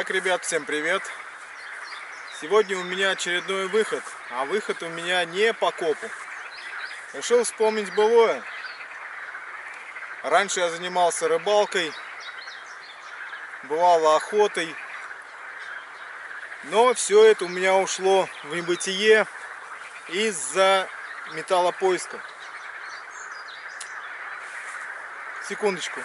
Итак, ребят, всем привет! Сегодня у меня очередной выход, а выход у меня не по копу. Решил вспомнить былое. Раньше я занимался рыбалкой, бывало охотой, но все это у меня ушло в небытие из-за металлопоиска. Секундочку.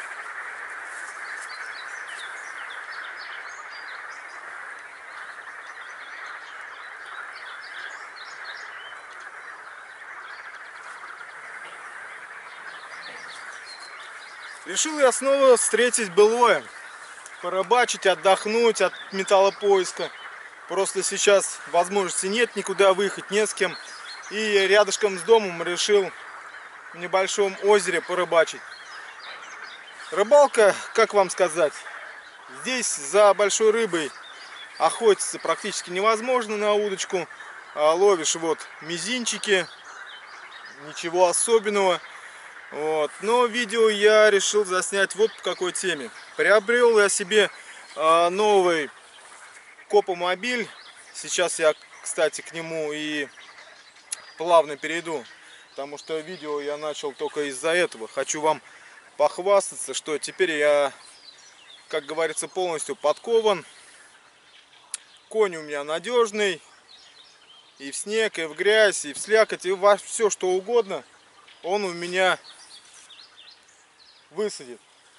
Решил я снова встретить былое, порыбачить, отдохнуть от металлопоиска. Просто сейчас возможности нет никуда выехать, не с кем. И рядышком с домом решил в небольшом озере порыбачить. Рыбалка, как вам сказать, здесь за большой рыбой охотиться практически невозможно на удочку. Ловишь вот мизинчики, ничего особенного. Вот. Но видео я решил заснять вот по какой теме. Приобрел я себе новый копомобиль. Сейчас я, кстати, к нему и плавно перейду, потому что видео я начал только из-за этого. Хочу вам похвастаться, что теперь я, как говорится, полностью подкован. Конь у меня надежный. И в снег, и в грязь, и в слякоть, и во все что угодно он у меня высадит.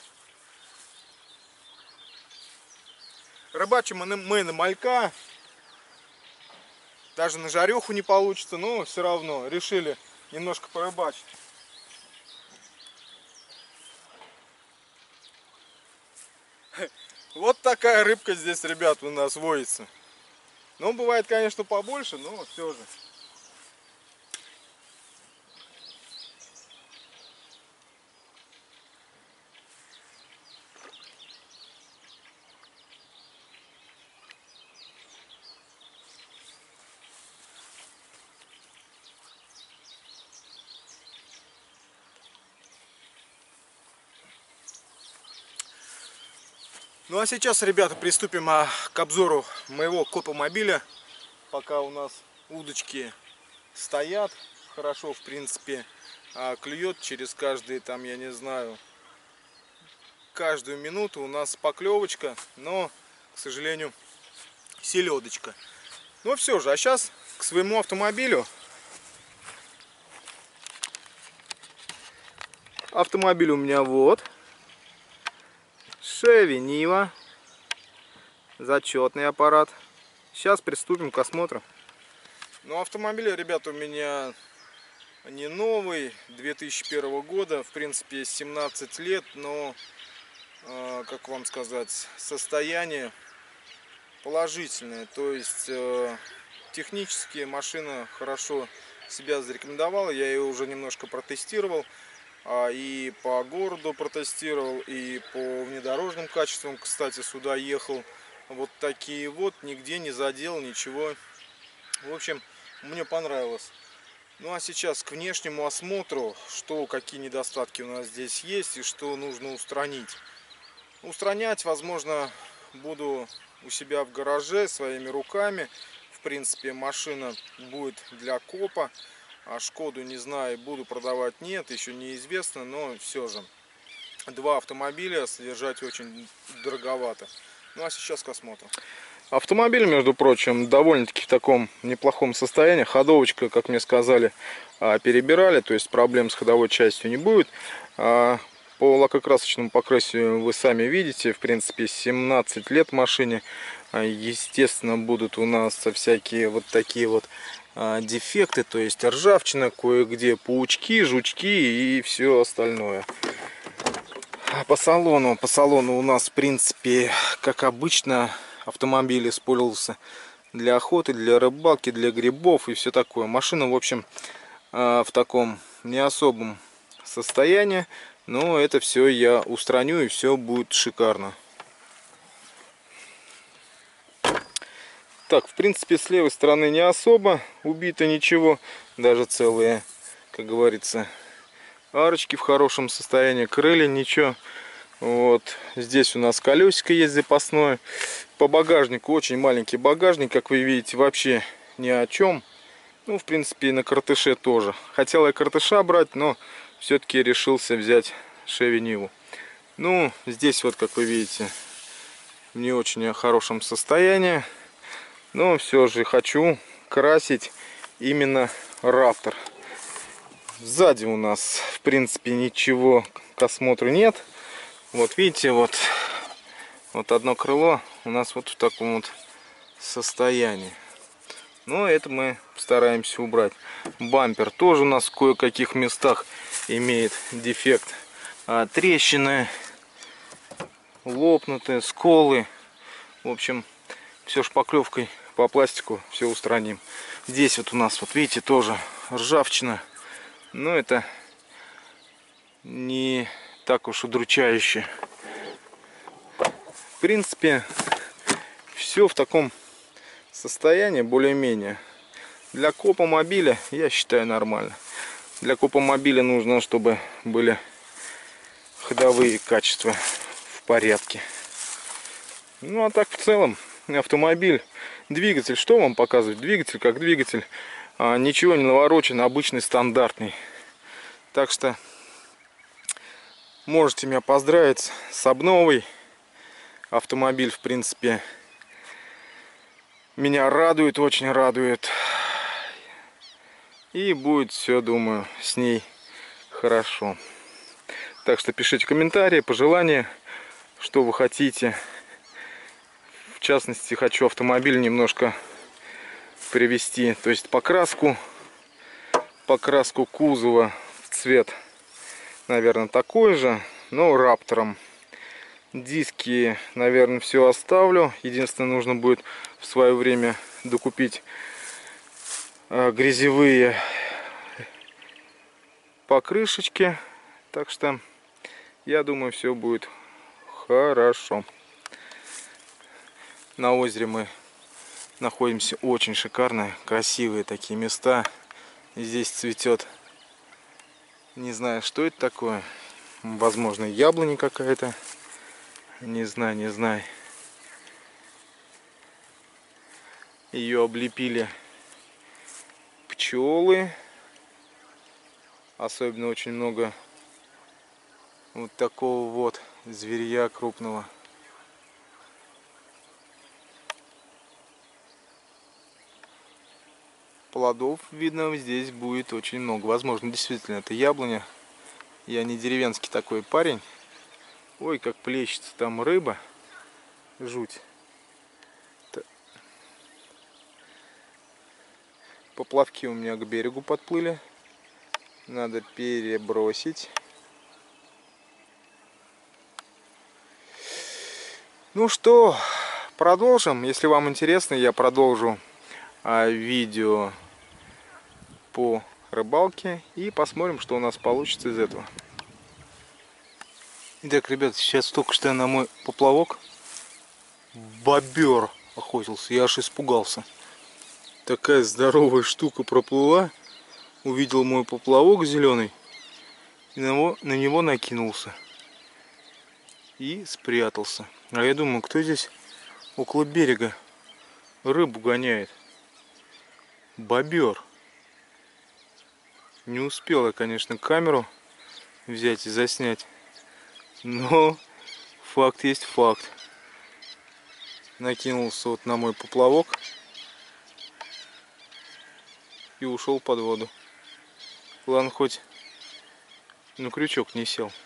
Рыбачим мы на малька. Даже на жареху не получится, но все равно решили немножко порыбачить. Вот такая рыбка здесь, ребят, у нас водится. Ну, бывает, конечно, побольше, но все же. Ну а сейчас, ребята, приступим к обзору моего копомобиля. Пока у нас удочки стоят хорошо, в принципе, клюет через каждые, там, я не знаю, каждую минуту у нас поклевочка, но, к сожалению, селедочка. Ну все же, а сейчас к своему автомобилю. Автомобиль у меня вот. Chevy Niva. Зачетный аппарат. Сейчас приступим к осмотру. Ну, автомобиль, ребята, у меня не новый, 2001 года, в принципе, 17 лет, но, как вам сказать, состояние положительное. То есть, технически машина хорошо себя зарекомендовала, я ее уже немножко протестировал. И по городу протестировал, и по внедорожным качествам, кстати, сюда ехал. Вот такие вот, нигде не задел, ничего. В общем, мне понравилось. Ну а сейчас к внешнему осмотру, что, какие недостатки у нас здесь есть и что нужно устранить. Устранять, возможно, буду у себя в гараже своими руками. В принципе, машина будет для копа. А Шкоду, не знаю, буду продавать, нет, еще неизвестно, но все же. Два автомобиля содержать очень дороговато. Ну а сейчас к осмотру. Автомобиль, между прочим, довольно-таки в таком неплохом состоянии. Ходовочка, как мне сказали, перебирали, то есть проблем с ходовой частью не будет. По лакокрасочному покрытию вы сами видите, в принципе, 17 лет машине. Естественно, будут у нас всякие вот такие вот дефекты, то есть ржавчина, кое-где паучки, жучки и все остальное. По салону у нас, в принципе, как обычно, автомобиль использовался для охоты, для рыбалки, для грибов и все такое. Машина, в общем, в таком не особом состоянии, но это все я устраню, и все будет шикарно. Так, в принципе, с левой стороны не особо убито ничего. Даже целые, как говорится, арочки в хорошем состоянии. Крылья ничего. Вот здесь у нас колесико есть запасное. По багажнику очень маленький багажник, как вы видите, вообще ни о чем. Ну, в принципе, и на Кортыше тоже. Хотел я Кортыша брать, но все-таки решился взять Chevy Niva. Ну, здесь вот, как вы видите, в не очень хорошем состоянии. Но все же хочу красить именно Raptor. Сзади у нас, в принципе, ничего к осмотру нет. Вот видите, вот одно крыло у нас вот в таком вот состоянии. Но это мы стараемся убрать. Бампер тоже у нас в кое-каких местах имеет дефект. Трещины, лопнутые, сколы. В общем, все шпаклевкой по пластику все устраним. Здесь вот у нас, вот видите, тоже ржавчина. Но это не так уж удручающе. В принципе, все в таком состоянии более-менее. Для копомобиля, я считаю, нормально. Для копомобиля нужно, чтобы были ходовые качества в порядке. Ну а так в целом автомобиль, двигатель, что вам показывать? Двигатель как двигатель, ничего не наворочен, обычный стандартный. Так что можете меня поздравить с обновой. Автомобиль, в принципе, меня радует, очень радует. И будет все, думаю, с ней хорошо. Так что пишите комментарии, пожелания, что вы хотите. В частности, хочу автомобиль немножко привести, то есть покраску кузова в цвет, наверное, такой же, но Раптором. Диски, наверное, все оставлю. Единственное, нужно будет в свое время докупить грязевые покрышечки. Так что я думаю, все будет хорошо. На озере мы находимся, очень шикарные, красивые такие места. Здесь цветет, не знаю, что это такое. Возможно, яблоня какая-то. Не знаю. Ее облепили пчелы. Особенно очень много вот такого вот зверья крупного. Плодов, видно, здесь будет очень много. Возможно, действительно, это яблоня. Я не деревенский такой парень. Ой, как плещется там рыба. Жуть. Поплавки у меня к берегу подплыли. Надо перебросить. Ну что, продолжим. Если вам интересно, я продолжу видео по рыбалке и посмотрим, что у нас получится из этого. Итак, ребят, сейчас только что на мой поплавок бобер охотился. Я аж испугался. Такая здоровая штука проплыла. Увидел мой поплавок зеленый и на него накинулся и спрятался. А я думаю, кто здесь около берега рыбу гоняет? Бобер. Не успел я, конечно, камеру взять и заснять, но факт есть факт. Накинулся вот на мой поплавок и ушел под воду. Ладно, хоть на крючок не сел.